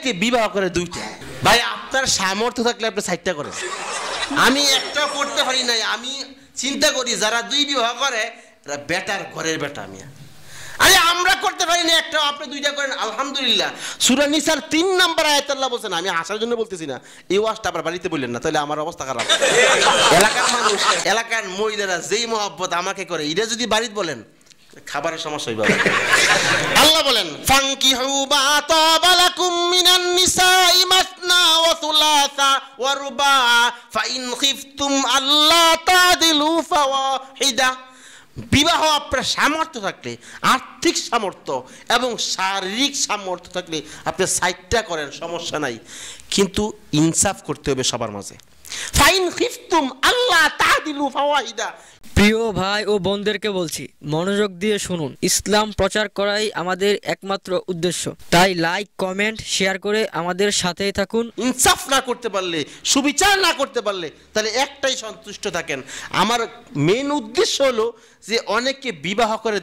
অনেকে বিবাহ করে দুইটা। ভাই আপনার সামর্থ্য থাকলে আপনি 60টা করেন, আমি একটা করতে পারি নাই। আমি চিন্তা করি যারা 2 বিবাহ করে এরা বেটার ঘরের বেটা। আমি আরে আমরা করতে পারি না একটা, আপনি 2টা করেন আলহামদুলিল্লাহ। সূরা নিসার 3 নম্বর আয়াতে আল্লাহ বলেন, আমি হাসার জন্য বলতেছি না, এই ওয়াজটা আবার বাড়িতে বললেন না, তাহলে আমার অবস্থা খারাপ। এলাকার মানুষ, এলাকার মহিলারা যেই মহব্বত আমাকে করে, এটা যদি বাড়িতে বলেন খাবারের সমস্যা হইবে। আল্লাহ বলেন ফানকিহু মা তাবা লাকুম মিনান নিসাই মাসনা ওয়া সুলাসা ওয়া রুবা ফাইন খিফতুম আল্লা তাদিলু ফাওয়াহিদা। বিবাহ আপনার সামর্থ্য থাকলে, আর্থিক সামর্থ্য এবং শারীরিক সামর্থ্য থাকলে আপনি 60টা করেন, সমস্যা নাই, কিন্তু ইনসাফ করতে হবে সবার মাঝে। ফাইন খিফতুম আল্লা তাদিলু ফাওয়াহিদা। প্রিয় ভাই ও বোনদেরকে বলছি, মনোযোগ দিয়ে শুনুন। ইসলাম প্রচার করাই আমাদের একমাত্র উদ্দেশ্য, তাই লাইক কমেন্ট শেয়ার করে আমাদের সাথেই থাকুন। ইনসাফ না করতে পারলে, সুবিচার না করতে পারলে, তাহলে একটাই সন্তুষ্ট থাকেন। আমার মেন উদ্দেশ্য হলো যে অনেকে বিবাহ করে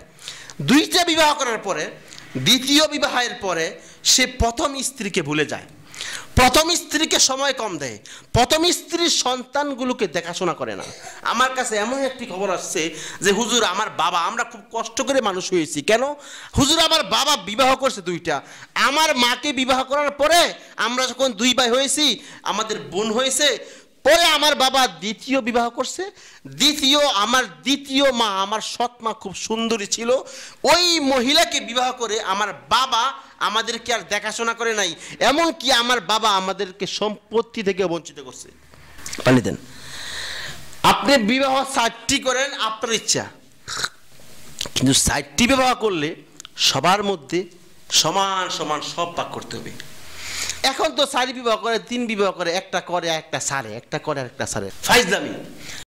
দুইটা বিবাহ করার পরে, দ্বিতীয় বিবাহের পরে সে প্রথম স্ত্রীকে ভুলে যায়, প্রথম স্ত্রীকে সময় কম দেয়, প্রথম স্ত্রীর সন্তানগুলোকে দেখাশোনা করে না। আমার কাছে এমন একটি খবর আসছে যে হুজুর আমার বাবা, আমরা খুব কষ্ট করে মানুষ হয়েছি, কেন হুজুর আমার বাবা বিবাহ করছে 2টা, আমার মাকে বিবাহ করার পরে আমরা যখন 2 ভাই হয়েছি, আমাদের বোন হয়েছে, পরে আমার বাবা দ্বিতীয় বিবাহ করছে। আমার দ্বিতীয় মা, আমার সৎ মা খুব সুন্দরী ছিল, ওই মহিলাকে বিবাহ করে আমার বাবা আমাদেরকে আর দেখাশোনা করে নাই, এমনকি আমার বাবা আমাদেরকে সম্পত্তি থেকে বঞ্চিত করছে। পানি দেন। আপনি বিবাহ 60টি করেন আপনার ইচ্ছা, কিন্তু 60টি বিবাহ করলে সবার মধ্যে সমান সমান সব ভাগ করতে হবে। এখন তো 4 বিবাহ করে, 3 বিবাহ করে, একটা করে একটা সারে, একটা করে একটা সারে, ফাইজলামি।